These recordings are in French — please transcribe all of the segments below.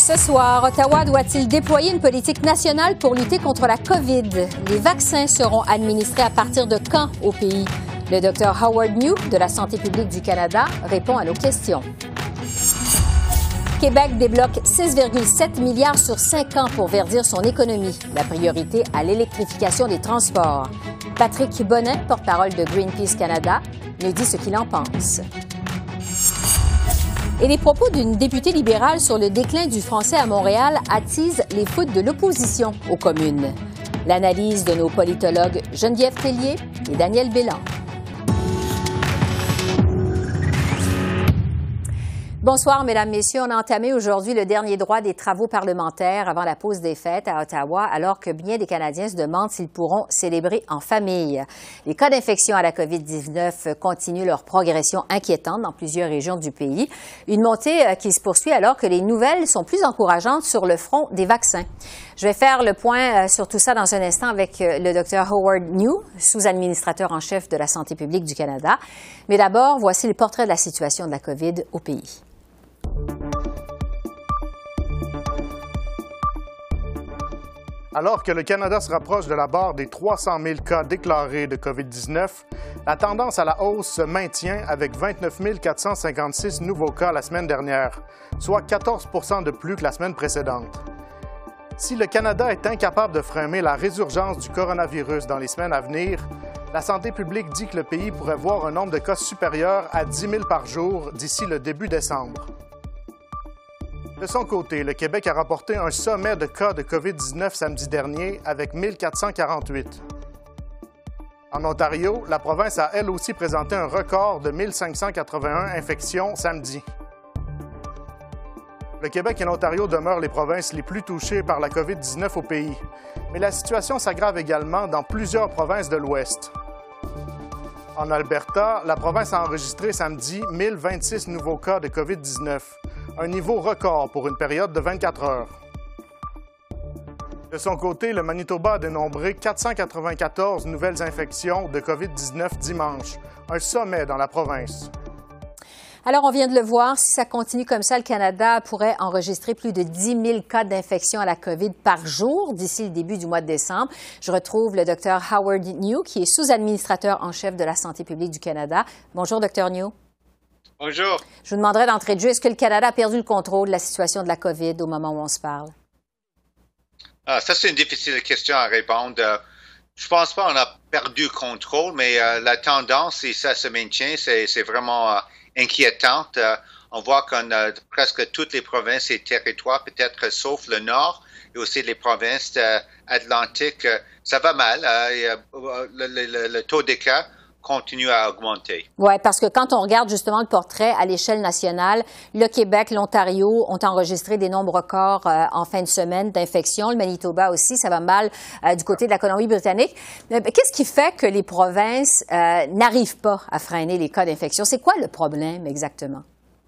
Ce soir, Ottawa doit-il déployer une politique nationale pour lutter contre la COVID? Les vaccins seront administrés à partir de quand au pays? Le Dr Howard New de la Santé publique du Canada répond à nos questions. Québec débloque 6,7 milliards sur 5 ans pour verdir son économie. La priorité à l'électrification des transports. Patrick Bonnet, porte-parole de Greenpeace Canada, nous dit ce qu'il en pense. Et les propos d'une députée libérale sur le déclin du français à Montréal attisent les foudres de l'opposition aux communes. L'analyse de nos politologues Geneviève Tellier et Daniel Bélan. Bonsoir, Mesdames, Messieurs. On a entamé aujourd'hui le dernier droit des travaux parlementaires avant la pause des fêtes à Ottawa, alors que bien des Canadiens se demandent s'ils pourront célébrer en famille. Les cas d'infection à la COVID-19 continuent leur progression inquiétante dans plusieurs régions du pays. Une montée qui se poursuit alors que les nouvelles sont plus encourageantes sur le front des vaccins. Je vais faire le point sur tout ça dans un instant avec le Dr Howard New, sous-administrateur en chef de la Santé publique du Canada. Mais d'abord, voici le portrait de la situation de la COVID au pays. Alors que le Canada se rapproche de la barre des 300 000 cas déclarés de COVID-19, la tendance à la hausse se maintient avec 29 456 nouveaux cas la semaine dernière, soit 14 % de plus que la semaine précédente. Si le Canada est incapable de freiner la résurgence du coronavirus dans les semaines à venir, la santé publique dit que le pays pourrait voir un nombre de cas supérieur à 10 000 par jour d'ici le début décembre. De son côté, le Québec a rapporté un sommet de cas de COVID-19 samedi dernier avec 1448. En Ontario, la province a elle aussi présenté un record de 1581 infections samedi. Le Québec et l'Ontario demeurent les provinces les plus touchées par la COVID-19 au pays, mais la situation s'aggrave également dans plusieurs provinces de l'Ouest. En Alberta, la province a enregistré samedi 1026 nouveaux cas de COVID-19, un niveau record pour une période de 24 heures. De son côté, le Manitoba a dénombré 494 nouvelles infections de COVID-19 dimanche, un sommet dans la province. Alors, on vient de le voir, si ça continue comme ça, le Canada pourrait enregistrer plus de 10 000 cas d'infection à la COVID par jour d'ici le début du mois de décembre. Je retrouve le Dr Howard New, qui est sous-administrateur en chef de la Santé publique du Canada. Bonjour, Dr New. Bonjour. Je vous demanderai d'entrée de jeu, est-ce que le Canada a perdu le contrôle de la situation de la COVID au moment où on se parle? Ça, c'est une difficile question à répondre. Je pense pas qu'on a perdu le contrôle, mais la tendance, si ça se maintient, c'est vraiment inquiétante. On voit qu'on a presque toutes les provinces et territoires, peut-être sauf le nord, et aussi les provinces atlantiques. Ça va mal. Le taux de cas continue à augmenter. Oui, parce que quand on regarde justement le portrait à l'échelle nationale, le Québec, l'Ontario ont enregistré des nombres records en fin de semaine d'infections. Le Manitoba aussi, ça va mal du côté de la Colombie-Britannique. Qu'est-ce qui fait que les provinces n'arrivent pas à freiner les cas d'infection? C'est quoi le problème exactement?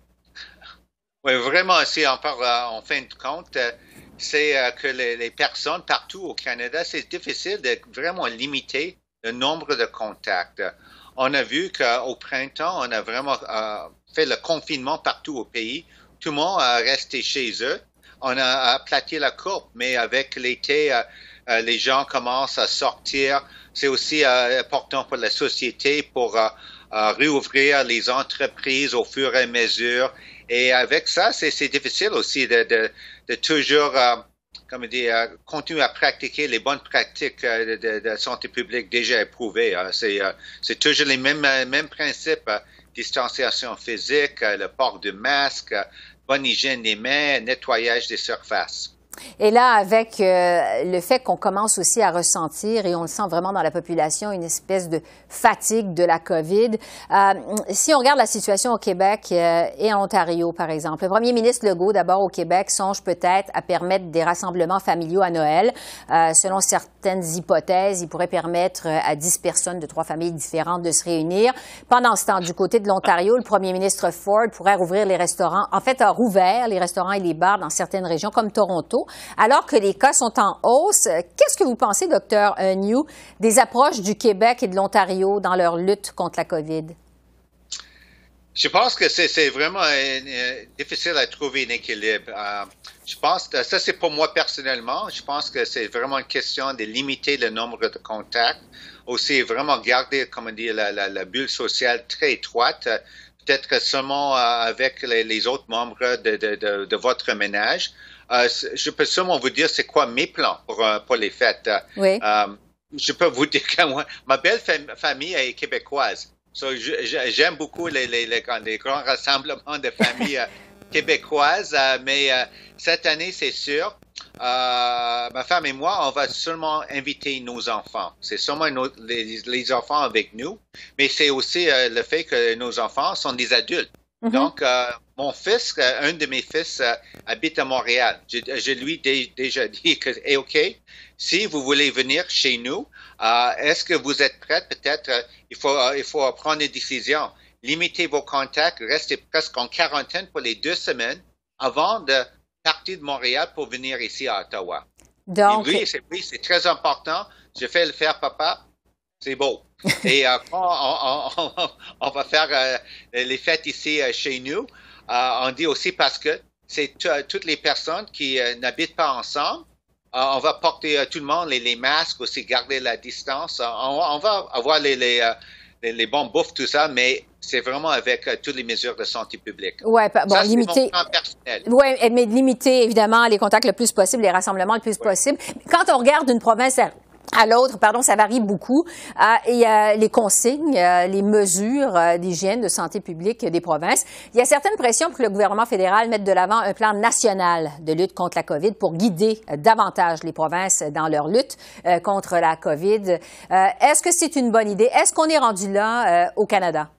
Oui, vraiment, si on parle en fin de compte, c'est que les personnes partout au Canada, c'est difficile de vraiment limiter le nombre de contacts. On a vu qu'au printemps, on a vraiment fait le confinement partout au pays. Tout le monde a resté chez eux. On a aplati la courbe, mais avec l'été, les gens commencent à sortir. C'est aussi important pour la société pour réouvrir les entreprises au fur et à mesure. Et avec ça, c'est difficile aussi de toujours continuer à pratiquer les bonnes pratiques de santé publique déjà éprouvées. C'est toujours les mêmes principes, distanciation physique, le port du masque, bonne hygiène des mains, nettoyage des surfaces. Et là, avec le fait qu'on commence aussi à ressentir, et on le sent vraiment dans la population, une espèce de fatigue de la COVID. Si on regarde la situation au Québec et en Ontario, par exemple, le premier ministre Legault, d'abord au Québec, songe peut-être à permettre des rassemblements familiaux à Noël. Selon certaines hypothèses, il pourrait permettre à 10 personnes de 3 familles différentes de se réunir. Pendant ce temps, du côté de l'Ontario, le premier ministre Ford pourrait rouvrir les restaurants, en fait, a rouvert les restaurants et les bars dans certaines régions comme Toronto. Alors que les cas sont en hausse, qu'est-ce que vous pensez, Dr New, des approches du Québec et de l'Ontario dans leur lutte contre la COVID? Je pense que c'est vraiment difficile à trouver un équilibre. Je pense que ça, c'est pour moi personnellement. Je pense que c'est vraiment une question de limiter le nombre de contacts. Aussi, vraiment garder, comment dire, la bulle sociale très étroite. Peut-être seulement avec les autres membres de votre ménage. Je peux seulement vous dire c'est quoi mes plans pour les fêtes. Oui. Je peux vous dire que moi, ma belle famille est québécoise. So, j'aime beaucoup les grands rassemblements de familles québécoises, mais cette année, c'est sûr, ma femme et moi, on va seulement inviter nos enfants. C'est seulement les enfants avec nous, mais c'est aussi le fait que nos enfants sont des adultes. Mm-hmm. Donc, mon fils, un de mes fils habite à Montréal. Je lui ai déjà dit que, OK, si vous voulez venir chez nous, est-ce que vous êtes prêts? Peut-être, il faut prendre une décision. Limitez vos contacts, restez presque en quarantaine pour les 2 semaines avant de partir de Montréal pour venir ici à Ottawa. Donc, oui, c'est très important. Je fais le faire, papa. C'est beau. Et quand on va faire les fêtes ici chez nous, on dit aussi parce que c'est toutes les personnes qui n'habitent pas ensemble. On va porter tout le monde les masques aussi, garder la distance. On va avoir les bons bouffes, tout ça, mais c'est vraiment avec toutes les mesures de santé publique. Ouais, bon, ça, limiter. C'est mon plan personnel. Oui, mais limiter évidemment les contacts le plus possible, les rassemblements le plus possible. Quand on regarde d'une province à l'autre, ça varie beaucoup. Il y a les consignes, les mesures d'hygiène, de santé publique des provinces. Il y a certaines pressions pour que le gouvernement fédéral mette de l'avant un plan national de lutte contre la COVID pour guider davantage les provinces dans leur lutte contre la COVID. Est-ce que c'est une bonne idée? Est-ce qu'on est rendu là au Canada?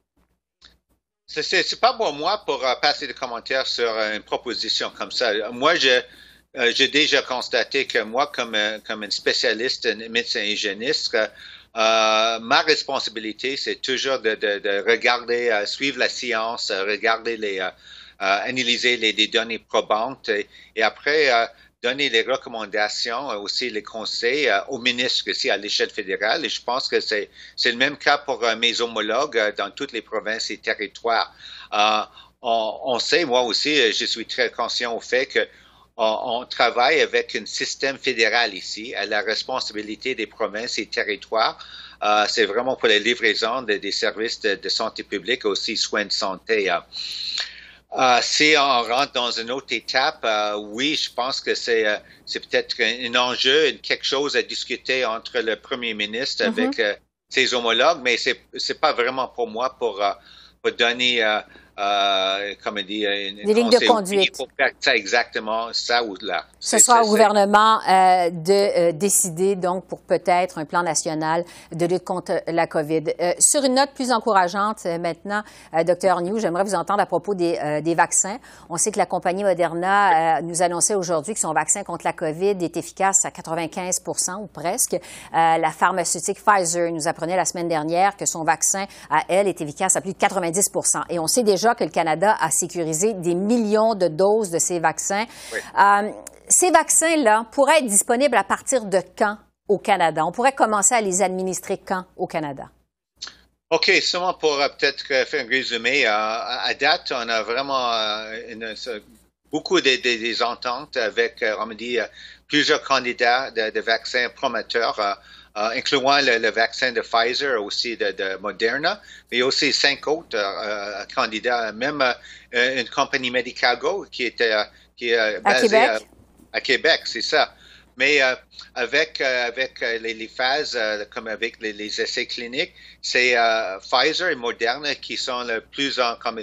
C'est pas pour moi pour passer des commentaires sur une proposition comme ça. Moi, j'ai déjà constaté que moi, comme un spécialiste, un médecin hygiéniste, ma responsabilité, c'est toujours de regarder, suivre la science, regarder analyser les données probantes et après donner les recommandations, aussi les conseils aux ministres ici à l'échelle fédérale. Et je pense que c'est le même cas pour mes homologues dans toutes les provinces et territoires. On sait, moi aussi, je suis très conscient au fait que on travaille avec un système fédéral ici, à la responsabilité des provinces et territoires. C'est vraiment pour la livraison des services de santé publique, aussi soins de santé. Si on rentre dans une autre étape, oui, je pense que c'est peut-être un enjeu, quelque chose à discuter entre le premier ministre avec ses homologues, mais c'est pas vraiment pour moi pour donner comme on dit, des lignes de conduite. Pour faire ça exactement, ça ou là. Ce sera au gouvernement de décider, donc, pour peut-être un plan national de lutte contre la COVID. Sur une note plus encourageante maintenant, Dr. New, j'aimerais vous entendre à propos des vaccins. On sait que la compagnie Moderna nous annonçait aujourd'hui que son vaccin contre la COVID est efficace à 95 % ou presque. La pharmaceutique Pfizer nous apprenait la semaine dernière que son vaccin, à elle, est efficace à plus de 90 % Et on sait déjà que le Canada a sécurisé des millions de doses de ces vaccins. Oui. Ces vaccins-là pourraient être disponibles à partir de quand au Canada? On pourrait commencer à les administrer quand au Canada? OK, seulement pour peut-être faire un résumé. À date, on a vraiment beaucoup des ententes avec, on me dit, plusieurs candidats de vaccins promoteurs, incluant le vaccin de Pfizer, aussi de Moderna, mais aussi 5 autres candidats, même une compagnie Medicago qui est basée à Québec, c'est ça. Mais avec les phases, comme avec les essais cliniques, c'est Pfizer et Moderna qui sont le plus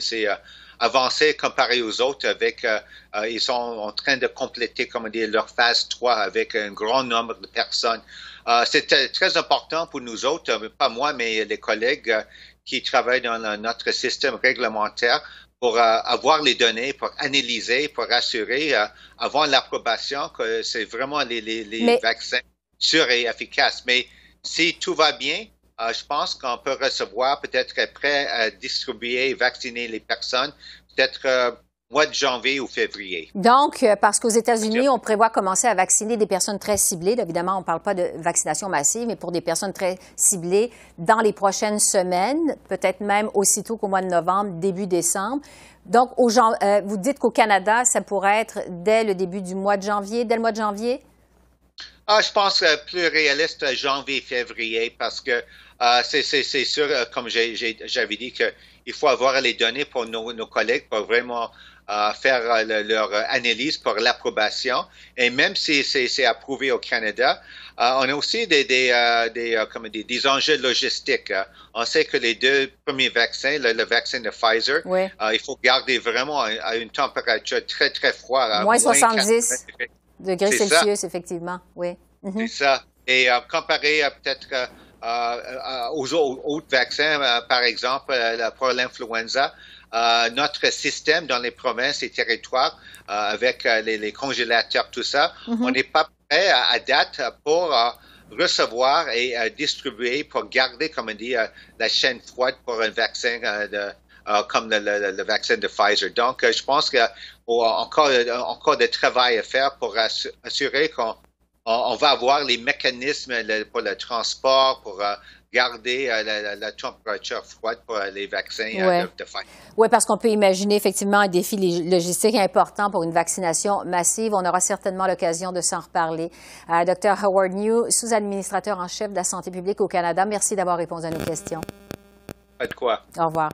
avancés comparé aux autres. Ils sont en train de compléter, comment dire, leur phase 3 avec un grand nombre de personnes. C'est très important pour nous autres, pas moi, mais les collègues qui travaillent dans notre système réglementaire pour avoir les données, pour analyser, pour assurer, avant l'approbation, que c'est vraiment les vaccins sûrs et efficaces. Mais si tout va bien, je pense qu'on peut recevoir, peut-être prêt à distribuer et vacciner les personnes, peut-être mois de janvier ou février. Donc, parce qu'aux États-Unis, on prévoit commencer à vacciner des personnes très ciblées. Là, évidemment, on ne parle pas de vaccination massive, mais pour des personnes très ciblées dans les prochaines semaines, peut-être même aussitôt qu'au mois de novembre, début décembre. Donc, vous dites qu'au Canada, ça pourrait être dès le début du mois de janvier, dès le mois de janvier? Je pense plus réaliste janvier-février parce que c'est sûr, comme j'avais dit, qu'il faut avoir les données pour nos collègues pour vraiment faire leur analyse pour l'approbation. Et même si c'est approuvé au Canada, on a aussi des enjeux logistiques. On sait que les 2 premiers vaccins, le vaccin de Pfizer, oui. Il faut garder vraiment à une température très, très froide. Moins 70 degrés Celsius, ça. Effectivement. Oui. C'est ça. Et comparé peut-être aux autres vaccins, par exemple, pour l'influenza, notre système dans les provinces et territoires, avec les congélateurs, tout ça, on n'est pas prêt à date pour recevoir et distribuer, pour garder, comme on dit, la chaîne froide pour un vaccin comme le vaccin de Pfizer. Donc, je pense qu'il y a encore de travail à faire pour assurer qu'on va avoir les mécanismes pour le transport, pour garder la température froide pour les vaccins de Pfizer. Oui, parce qu'on peut imaginer effectivement un défi logistique important pour une vaccination massive. On aura certainement l'occasion de s'en reparler. Dr. Howard New, sous-administrateur en chef de la santé publique au Canada, merci d'avoir répondu à nos questions. Pas de quoi. Au revoir.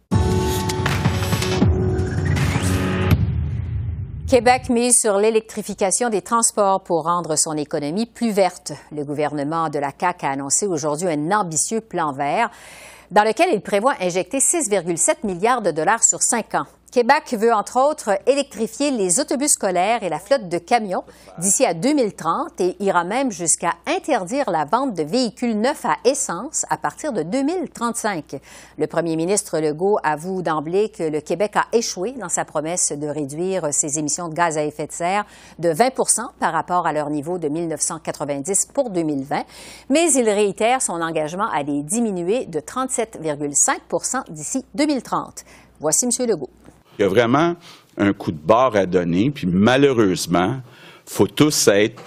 Québec mise sur l'électrification des transports pour rendre son économie plus verte. Le gouvernement de la CAQ a annoncé aujourd'hui un ambitieux plan vert dans lequel il prévoit injecter 6,7 milliards de dollars sur 5 ans. Québec veut, entre autres, électrifier les autobus scolaires et la flotte de camions d'ici à 2030 et ira même jusqu'à interdire la vente de véhicules neufs à essence à partir de 2035. Le premier ministre Legault avoue d'emblée que le Québec a échoué dans sa promesse de réduire ses émissions de gaz à effet de serre de 20 % par rapport à leur niveau de 1990 pour 2020, mais il réitère son engagement à les diminuer de 37,5 % d'ici 2030. Voici M. Legault. Il y a vraiment un coup de barre à donner, puis malheureusement, il faut tous être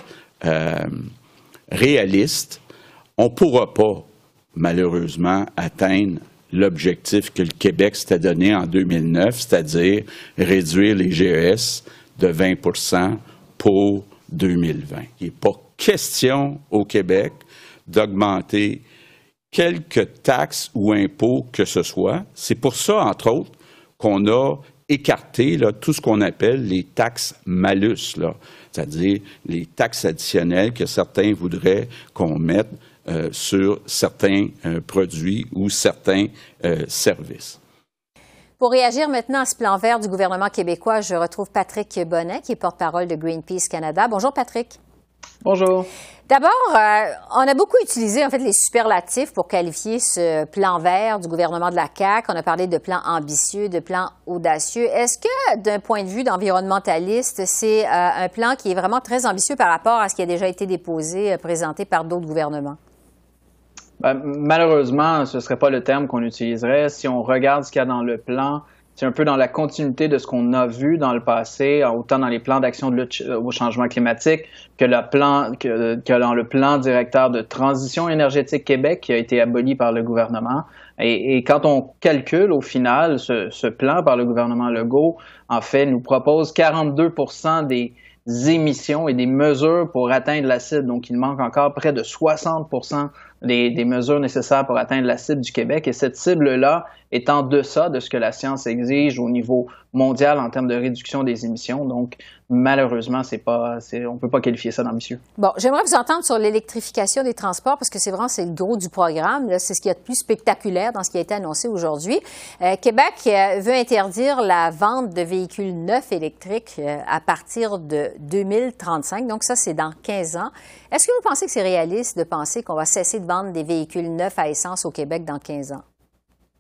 réalistes. On ne pourra pas, malheureusement, atteindre l'objectif que le Québec s'était donné en 2009, c'est-à-dire réduire les GES de 20 % pour 2020. Il n'est pas question au Québec d'augmenter quelques taxes ou impôts que ce soit. C'est pour ça, entre autres, qu'on a écarté tout ce qu'on appelle les taxes malus, c'est-à-dire les taxes additionnelles que certains voudraient qu'on mette sur certains produits ou certains services. Pour réagir maintenant à ce plan vert du gouvernement québécois, je retrouve Patrick Bonnet, qui est porte-parole de Greenpeace Canada. Bonjour, Patrick. Bonjour. D'abord, on a beaucoup utilisé en fait les superlatifs pour qualifier ce plan vert du gouvernement de la CAQ. On a parlé de plan ambitieux, de plan audacieux. Est-ce que, d'un point de vue d'environnementaliste, c'est un plan qui est vraiment très ambitieux par rapport à ce qui a déjà été déposé, présenté par d'autres gouvernements? Malheureusement, ce ne serait pas le terme qu'on utiliserait. Si on regarde ce qu'il y a dans le plan, c'est un peu dans la continuité de ce qu'on a vu dans le passé, autant dans les plans d'action de lutte au changement climatique que dans le plan directeur de transition énergétique Québec qui a été aboli par le gouvernement. Et quand on calcule au final ce plan par le gouvernement Legault, en fait, nous propose 42 % des émissions et des mesures pour atteindre la cible. Donc, il manque encore près de 60 % des mesures nécessaires pour atteindre la cible du Québec. Et cette cible-là est en deçà de ce que la science exige au niveau mondial en termes de réduction des émissions. Donc, malheureusement, on ne peut pas qualifier ça d'ambitieux. Bon, j'aimerais vous entendre sur l'électrification des transports parce que c'est le gros du programme. C'est ce qu'il y a de plus spectaculaire dans ce qui a été annoncé aujourd'hui. Québec veut interdire la vente de véhicules neufs électriques à partir de 2035. Donc ça, c'est dans 15 ans. Est-ce que vous pensez que c'est réaliste de penser qu'on va cesser de vendre des véhicules neufs à essence au Québec dans 15 ans?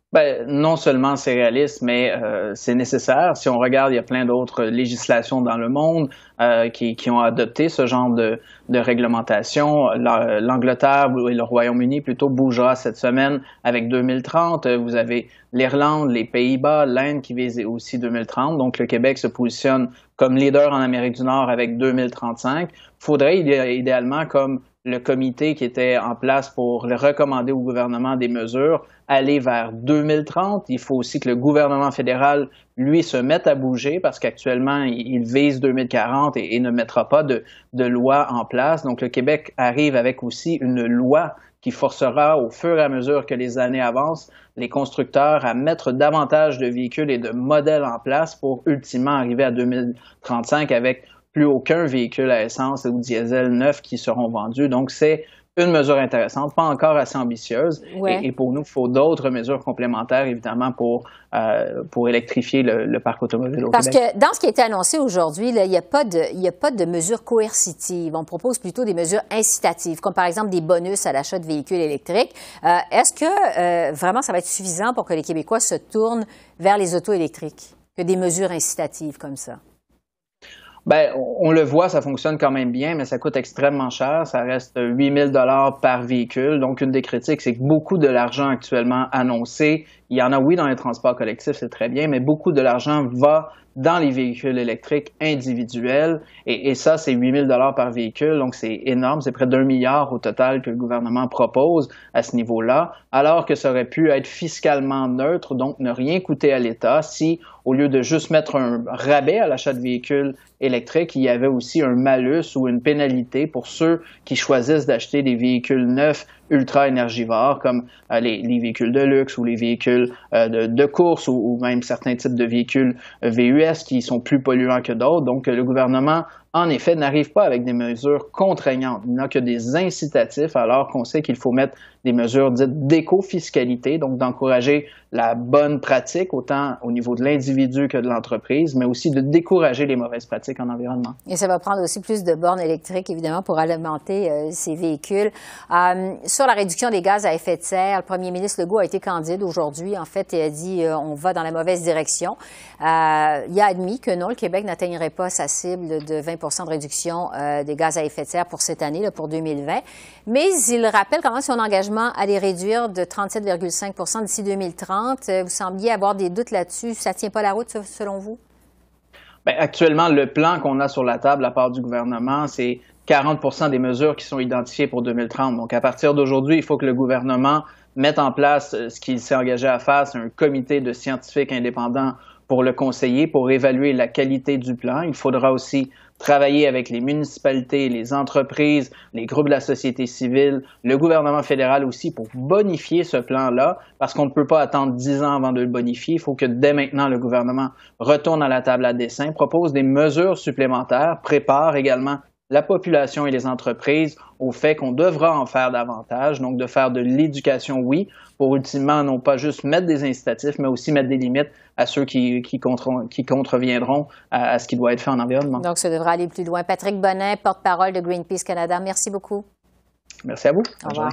Ben, non seulement c'est réaliste, mais c'est nécessaire. Si on regarde, il y a plein d'autres législations dans le monde qui ont adopté ce genre de réglementation. L'Angleterre et le Royaume-Uni plutôt bougera cette semaine avec 2030. Vous avez l'Irlande, les Pays-Bas, l'Inde qui visent aussi 2030. Donc le Québec se positionne comme leader en Amérique du Nord avec 2035. Faudrait idéalement, comme le comité qui était en place pour recommander au gouvernement des mesures, aller vers 2030. Il faut aussi que le gouvernement fédéral, lui, se mette à bouger parce qu'actuellement, il vise 2040 et ne mettra pas de loi en place. Donc, le Québec arrive avec aussi une loi qui forcera, au fur et à mesure que les années avancent, les constructeurs à mettre davantage de véhicules et de modèles en place pour ultimement arriver à 2035 avec plus aucun véhicule à essence ou diesel neuf qui seront vendus. Donc, c'est une mesure intéressante, pas encore assez ambitieuse. Ouais. Et pour nous, il faut d'autres mesures complémentaires, évidemment, pour électrifier le parc automobile au Québec. Parce que dans ce qui a été annoncé aujourd'hui, il n'y a pas de mesures coercitives. On propose plutôt des mesures incitatives, comme par exemple des bonus à l'achat de véhicules électriques. Est-ce que vraiment ça va être suffisant pour que les Québécois se tournent vers les autos électriques, que des mesures incitatives comme ça? Ben, on le voit, ça fonctionne quand même bien, mais ça coûte extrêmement cher. Ça reste 8 000 $ par véhicule. Donc, une des critiques, c'est que beaucoup de l'argent actuellement annoncé, il y en a, oui, dans les transports collectifs, c'est très bien, mais beaucoup de l'argent va dans les véhicules électriques individuels. Et ça, c'est 8 000 $ par véhicule. Donc, c'est énorme. C'est près d'1 milliard au total que le gouvernement propose à ce niveau-là, alors que ça aurait pu être fiscalement neutre, donc ne rien coûter à l'État si, au lieu de juste mettre un rabais à l'achat de véhicules électriques, il y avait aussi un malus ou une pénalité pour ceux qui choisissent d'acheter des véhicules neufs ultra énergivores comme les véhicules de luxe ou les véhicules de course ou même certains types de véhicules VUS qui sont plus polluants que d'autres. Donc, le gouvernement, en effet, n'arrive pas avec des mesures contraignantes. Il n'a que des incitatifs alors qu'on sait qu'il faut mettre des mesures dites d'éco-fiscalité, donc d'encourager la bonne pratique autant au niveau de l'individu que de l'entreprise, mais aussi de décourager les mauvaises pratiques en environnement. Et ça va prendre aussi plus de bornes électriques, évidemment, pour alimenter ces véhicules. Sur la réduction des gaz à effet de serre, le premier ministre Legault a été candide aujourd'hui. En fait, il a dit on va dans la mauvaise direction. Il a admis que non, le Québec n'atteignerait pas sa cible de 20 % de réduction des gaz à effet de serre pour cette année, là, pour 2020. Mais il rappelle quand même son engagement à les réduire de 37,5 % d'ici 2030. Vous sembliez avoir des doutes là-dessus. Ça ne tient pas la route, selon vous? Bien, actuellement, le plan qu'on a sur la table à part du gouvernement, c'est 40 % des mesures qui sont identifiées pour 2030. Donc, à partir d'aujourd'hui, il faut que le gouvernement mette en place ce qu'il s'est engagé à faire. C'est un comité de scientifiques indépendants pour le conseiller, pour évaluer la qualité du plan. Il faudra aussi travailler avec les municipalités, les entreprises, les groupes de la société civile, le gouvernement fédéral aussi pour bonifier ce plan-là, parce qu'on ne peut pas attendre 10 ans avant de le bonifier. Il faut que dès maintenant, le gouvernement retourne à la table à dessin, propose des mesures supplémentaires, prépare également la population et les entreprises au fait qu'on devra en faire davantage, donc de faire de l'éducation, oui, pour ultimement non pas juste mettre des incitatifs, mais aussi mettre des limites à ceux qui contreviendront à ce qui doit être fait en environnement. Donc, ça devra aller plus loin. Patrick Bonin, porte-parole de Greenpeace Canada, merci beaucoup. Merci à vous. Au revoir.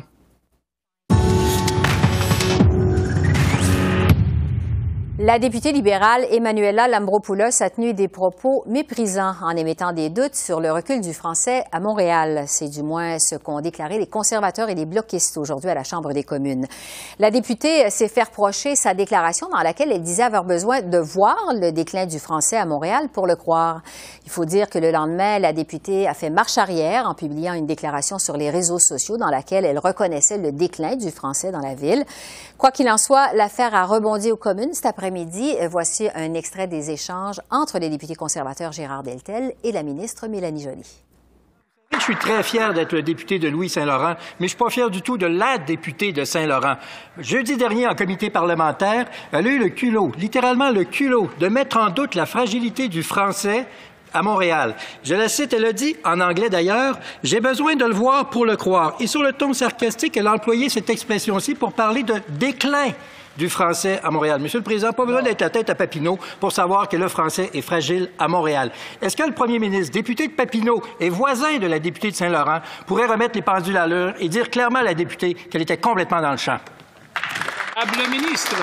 La députée libérale Emmanuela Lambropoulos a tenu des propos méprisants en émettant des doutes sur le recul du français à Montréal. C'est du moins ce qu'ont déclaré les conservateurs et les bloquistes aujourd'hui à la Chambre des communes. La députée s'est fait reprocher sa déclaration dans laquelle elle disait avoir besoin de voir le déclin du français à Montréal pour le croire. Il faut dire que le lendemain, la députée a fait marche arrière en publiant une déclaration sur les réseaux sociaux dans laquelle elle reconnaissait le déclin du français dans la ville. Quoi qu'il en soit, l'affaire a rebondi aux communes cet après-midi. Voici un extrait des échanges entre les députés conservateurs Gérard Deltel et la ministre Mélanie Joly. Je suis très fier d'être le député de Louis-Saint-Laurent, mais je suis pas fier du tout de la députée de Saint-Laurent. Jeudi dernier, en comité parlementaire, elle a eu le culot, littéralement le culot, de mettre en doute la fragilité du français à Montréal. Je la cite, elle a dit, en anglais d'ailleurs, « J'ai besoin de le voir pour le croire ». Et sur le ton sarcastique, elle a employé cette expression-ci pour parler de déclin du français à Montréal. Monsieur le Président, pas besoin d'être la tête à Papineau pour savoir que le français est fragile à Montréal. Est-ce que le premier ministre, député de Papineau et voisin de la députée de Saint-Laurent, pourrait remettre les pendules à l'heure et dire clairement à la députée qu'elle était complètement dans le champ? Le ministre.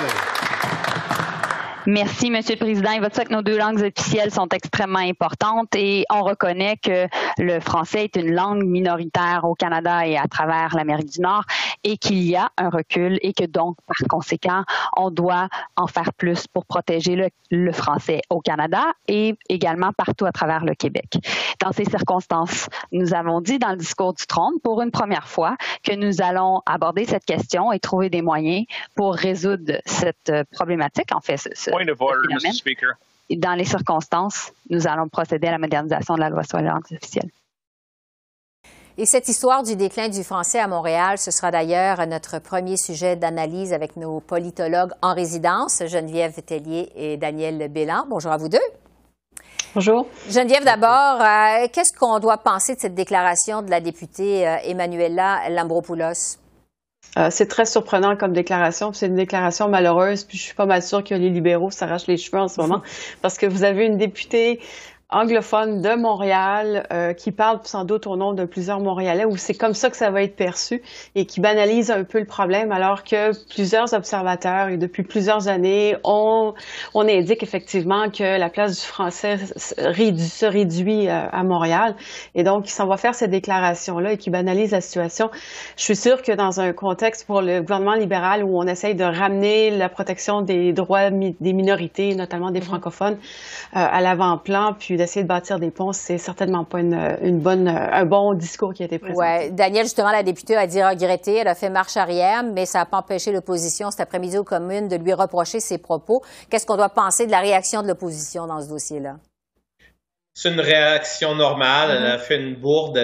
Merci, M. le Président. Il va de ça que nos deux langues officielles sont extrêmement importantes et on reconnaît que le français est une langue minoritaire au Canada et à travers l'Amérique du Nord et qu'il y a un recul et que donc, par conséquent, on doit en faire plus pour protéger le français au Canada et également partout à travers le Québec. Dans ces circonstances, nous avons dit dans le discours du trône, pour une première fois, que nous allons aborder cette question et trouver des moyens pour résoudre cette problématique, en fait, Point of order, Mr. Speaker. Dans les circonstances, nous allons procéder à la modernisation de la loi sur les langues officielles. Et cette histoire du déclin du français à Montréal, ce sera d'ailleurs notre premier sujet d'analyse avec nos politologues en résidence, Geneviève Tellier et Daniel Bélan. Bonjour à vous deux. Bonjour. Geneviève, d'abord, qu'est-ce qu'on doit penser de cette déclaration de la députée Emmanuela Lambropoulos? C'est très surprenant comme déclaration. C'est une déclaration malheureuse. Puis je suis pas mal sûre que les libéraux s'arrachent les cheveux en ce moment parce que vous avez une députée anglophone de Montréal qui parle sans doute au nom de plusieurs Montréalais où c'est comme ça que ça va être perçu et qui banalise un peu le problème alors que plusieurs observateurs et depuis plusieurs années on indique effectivement que la place du français se réduit à Montréal et donc il s'en va faire cette déclaration-là et qui banalise la situation. Je suis sûre que dans un contexte pour le gouvernement libéral où on essaye de ramener la protection des droits des minorités, notamment des francophones, à l'avant-plan, puis d'essayer de bâtir des ponts, c'est certainement pas un bon discours qui a été présenté. Oui. Daniel, justement, la députée a dit regretter, elle a fait marche arrière, mais ça n'a pas empêché l'opposition cet après-midi aux communes de lui reprocher ses propos. Qu'est-ce qu'on doit penser de la réaction de l'opposition dans ce dossier-là? C'est une réaction normale. Elle a fait une bourde.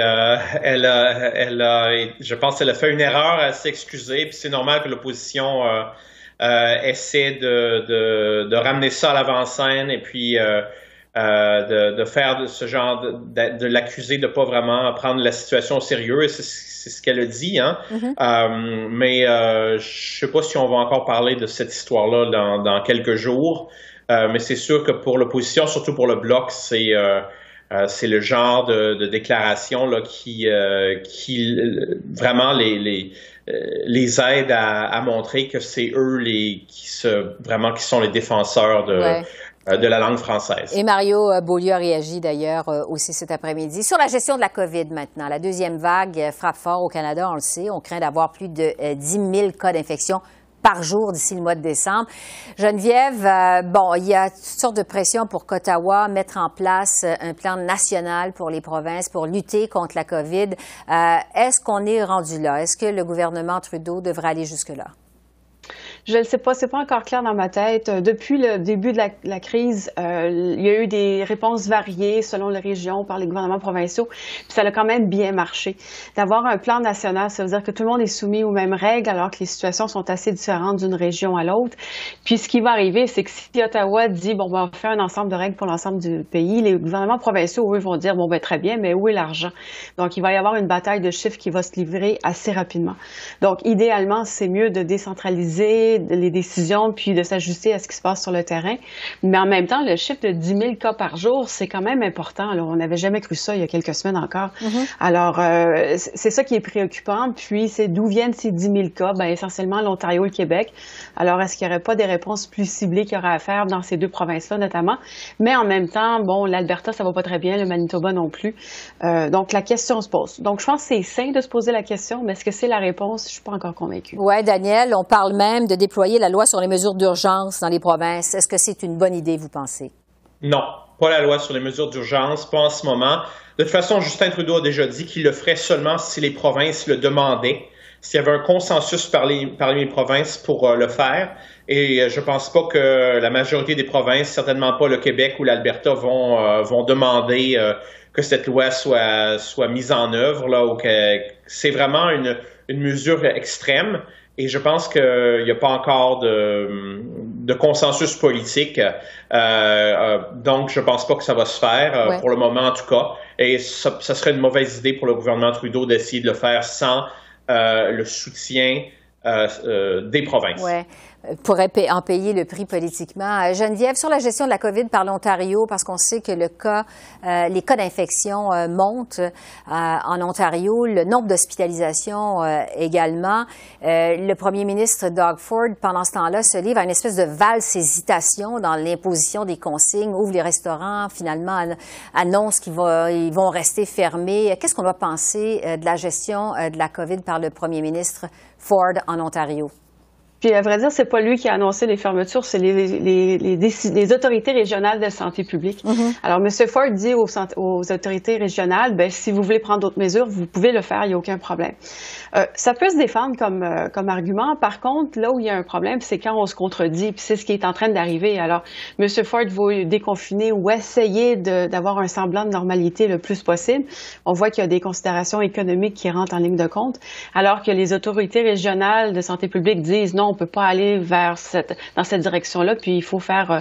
Je pense qu'elle a fait une erreur. Elle s'est excusée. Puis c'est normal que l'opposition essaie de ramener ça à l'avant-scène et puis de faire de ce genre de l'accuser de pas vraiment prendre la situation au sérieux. C'est ce qu'elle a dit, hein. Mais je sais pas si on va encore parler de cette histoire-là dans quelques jours. Mais c'est sûr que pour l'opposition, surtout pour le Bloc, c'est le genre de déclaration là qui vraiment les aide à montrer que c'est eux qui sont les défenseurs de la langue française. Et Mario Beaulieu a réagi d'ailleurs aussi cet après-midi. Sur la gestion de la COVID maintenant, la deuxième vague frappe fort au Canada, on le sait. On craint d'avoir plus de 10 000 cas d'infection par jour d'ici le mois de décembre. Geneviève, il y a toutes sortes de pressions pour qu'Ottawa mette en place un plan national pour les provinces pour lutter contre la COVID. Est-ce qu'on est rendu là? Est-ce que le gouvernement Trudeau devrait aller jusque-là? Je ne sais pas, c'est pas encore clair dans ma tête. Depuis le début de la crise, il y a eu des réponses variées selon les régions par les gouvernements provinciaux, puis ça a quand même bien marché. D'avoir un plan national, ça veut dire que tout le monde est soumis aux mêmes règles alors que les situations sont assez différentes d'une région à l'autre. Puis ce qui va arriver, c'est que si Ottawa dit, on va faire un ensemble de règles pour l'ensemble du pays, les gouvernements provinciaux, eux, vont dire, très bien, mais où est l'argent? Donc, il va y avoir une bataille de chiffres qui va se livrer assez rapidement. Donc, idéalement, c'est mieux de décentraliser les décisions puis de s'ajuster à ce qui se passe sur le terrain. Mais en même temps, le chiffre de 10 000 cas par jour, c'est quand même important. Là. On n'avait jamais cru ça il y a quelques semaines encore. Alors, c'est ça qui est préoccupant. Puis, c'est d'où viennent ces 10 000 cas? Essentiellement l'Ontario et le Québec. Alors, est-ce qu'il n'y aurait pas des réponses plus ciblées qu'il y aurait à faire dans ces deux provinces-là, notamment? Mais en même temps, l'Alberta, ça va pas très bien, le Manitoba non plus. Donc, la question se pose. Donc, je pense que c'est sain de se poser la question, mais est-ce que c'est la réponse? Je suis pas encore convaincue. Oui, Daniel, on parle même de déployer la loi sur les mesures d'urgence dans les provinces. Est-ce que c'est une bonne idée, vous pensez? Non, pas la loi sur les mesures d'urgence, pas en ce moment. De toute façon, Justin Trudeau a déjà dit qu'il le ferait seulement si les provinces le demandaient, s'il y avait un consensus parmi les provinces pour le faire. Et je pense pas que la majorité des provinces, certainement pas le Québec ou l'Alberta, vont demander que cette loi soit mise en œuvre. C'est vraiment une mesure extrême. Et je pense qu'il n'y a pas encore de consensus politique. Donc, je ne pense pas que ça va se faire, pour le moment en tout cas. Et ça serait une mauvaise idée pour le gouvernement Trudeau d'essayer de le faire sans le soutien des provinces. Oui. pourrait en payer le prix politiquement. Geneviève, sur la gestion de la COVID par l'Ontario, parce qu'on sait que les cas d'infection montent en Ontario, le nombre d'hospitalisations également. Le premier ministre Doug Ford, pendant ce temps-là, se livre à une espèce de valse-hésitation dans l'imposition des consignes, ouvre les restaurants, finalement annonce qu'ils vont rester fermés. Qu'est-ce qu'on doit penser de la gestion de la COVID par le premier ministre Ford en Ontario? Puis, à vrai dire, c'est pas lui qui a annoncé les fermetures, c'est les autorités régionales de santé publique. Mm-hmm. Alors, M. Ford dit aux autorités régionales, ben, si vous voulez prendre d'autres mesures, vous pouvez le faire, il n'y a aucun problème. Ça peut se défendre comme argument. Par contre, là où il y a un problème, c'est quand on se contredit, puis c'est ce qui est en train d'arriver. Alors, M. Ford veut déconfiner ou essayer d'avoir un semblant de normalité le plus possible. On voit qu'il y a des considérations économiques qui rentrent en ligne de compte, alors que les autorités régionales de santé publique disent non, on peut pas aller dans cette direction-là, puis il faut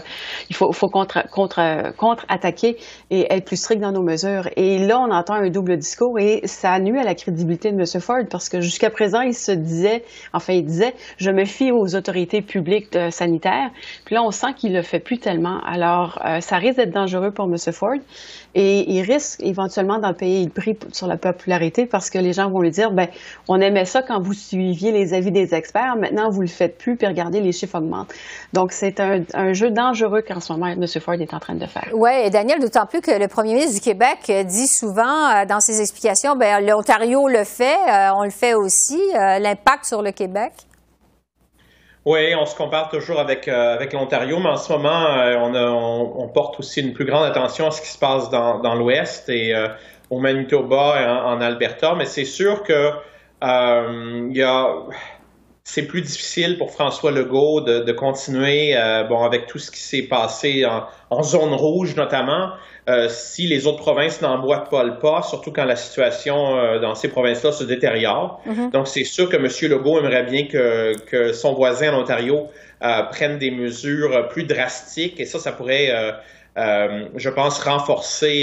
contre-attaquer et être plus strict dans nos mesures. Et là, on entend un double discours et ça nuit à la crédibilité de M. Ford parce que jusqu'à présent, il disait, je me fie aux autorités publiques sanitaires. Puis là, on sent qu'il le fait plus tellement. Alors, ça risque d'être dangereux pour M. Ford et il risque éventuellement d'en payer le prix sur la popularité parce que les gens vont lui dire, ben, on aimait ça quand vous suiviez les avis des experts, maintenant vous le faites plus, puis regardez, les chiffres augmentent. Donc, c'est un jeu dangereux qu'en ce moment, M. Ford est en train de faire. Oui, et Daniel, d'autant plus que le premier ministre du Québec dit souvent dans ses explications, ben, l'Ontario le fait, on le fait aussi, l'impact sur le Québec. Oui, on se compare toujours avec l'Ontario, mais en ce moment, on porte aussi une plus grande attention à ce qui se passe dans l'Ouest et au Manitoba et en Alberta. Mais c'est sûr que c'est plus difficile pour François Legault de continuer avec tout ce qui s'est passé en zone rouge notamment. Si les autres provinces n'emboîtent pas le pas, surtout quand la situation dans ces provinces-là se détériore. Mm-hmm. Donc, c'est sûr que M. Legault aimerait bien que son voisin en Ontario prenne des mesures plus drastiques et ça pourrait, je pense, renforcer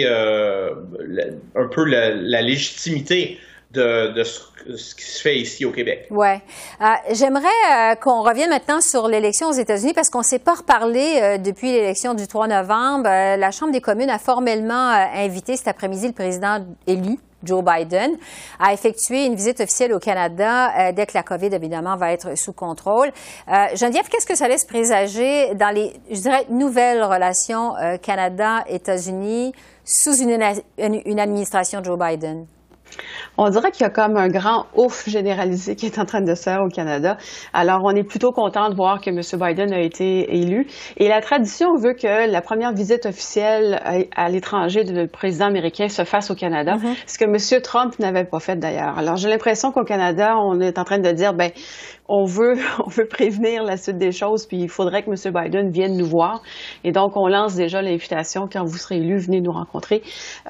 un peu la légitimité de ce qui se fait ici au Québec. Oui. J'aimerais qu'on revienne maintenant sur l'élection aux États-Unis parce qu'on ne s'est pas reparlé depuis l'élection du 3 novembre. La Chambre des communes a formellement invité cet après-midi le président élu, Joe Biden, à effectuer une visite officielle au Canada dès que la COVID, évidemment, va être sous contrôle. Geneviève, qu'est-ce que ça laisse présager dans les, je dirais, nouvelles relations Canada-États-Unis sous une administration de Joe Biden? On dirait qu'il y a comme un grand ouf généralisé qui est en train de se faire au Canada. Alors, on est plutôt content de voir que M. Biden a été élu. Et la tradition veut que la première visite officielle à l'étranger du président américain se fasse au Canada, ce que M. Trump n'avait pas fait d'ailleurs. Alors, j'ai l'impression qu'au Canada, on est en train de dire, ben, on veut prévenir la suite des choses, puis il faudrait que M. Biden vienne nous voir. Et donc, on lance déjà l'invitation, quand vous serez élu, venez nous rencontrer.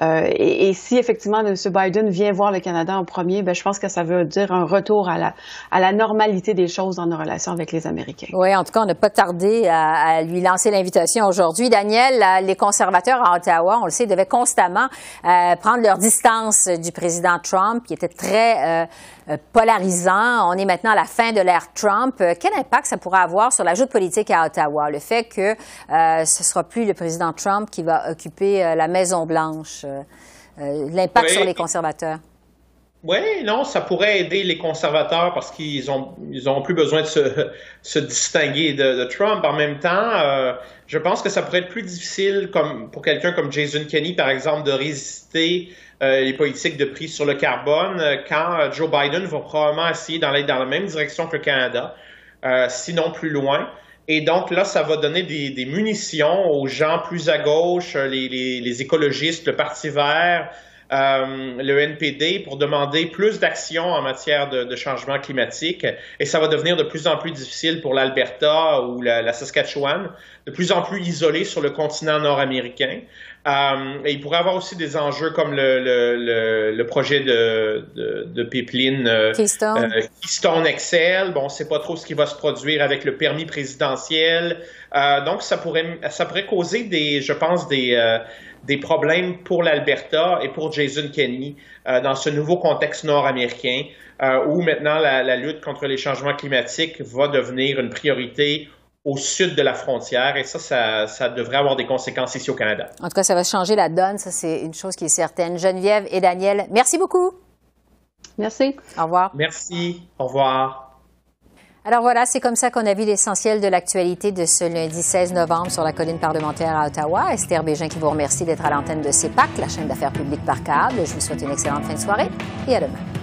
Et si effectivement M. Biden vient voir le Canada en premier, ben, je pense que ça veut dire un retour à la normalité des choses dans nos relations avec les Américains. Oui, en tout cas, on n'a pas tardé à lui lancer l'invitation aujourd'hui. Daniel, les conservateurs à Ottawa, on le sait, devaient constamment prendre leur distance du président Trump, qui était très polarisant. On est maintenant à la fin de l'ère Trump. Quel impact ça pourrait avoir sur la joute politique à Ottawa? Le fait que ce ne sera plus le président Trump qui va occuper la Maison-Blanche. L'impact sur les conservateurs. Oui, non, ça pourrait aider les conservateurs parce qu'ils ont plus besoin de se distinguer de Trump. En même temps, je pense que ça pourrait être plus difficile pour quelqu'un comme Jason Kenney, par exemple, de résister les politiques de prix sur le carbone quand Joe Biden va probablement essayer d'aller dans la même direction que le Canada, sinon plus loin. Et donc là, ça va donner des munitions aux gens plus à gauche, les écologistes, le Parti vert, le NPD pour demander plus d'action en matière de changement climatique. Et ça va devenir de plus en plus difficile pour l'Alberta ou la Saskatchewan, de plus en plus isolé sur le continent nord-américain. Et il pourrait avoir aussi des enjeux comme le projet de pipeline Keystone XL. Bon, on ne sait pas trop ce qui va se produire avec le permis présidentiel. Donc, ça pourrait causer je pense, des problèmes pour l'Alberta et pour Jason Kenney dans ce nouveau contexte nord-américain où maintenant la lutte contre les changements climatiques va devenir une priorité au sud de la frontière et ça devrait avoir des conséquences ici au Canada. En tout cas, ça va changer la donne, ça c'est une chose qui est certaine. Geneviève et Daniel, merci beaucoup. Merci. Au revoir. Merci. Au revoir. Alors voilà, c'est comme ça qu'on a vu l'essentiel de l'actualité de ce lundi 16 novembre sur la colline parlementaire à Ottawa. Esther Bégin qui vous remercie d'être à l'antenne de CEPAC, la chaîne d'affaires publiques par câble. Je vous souhaite une excellente fin de soirée et à demain.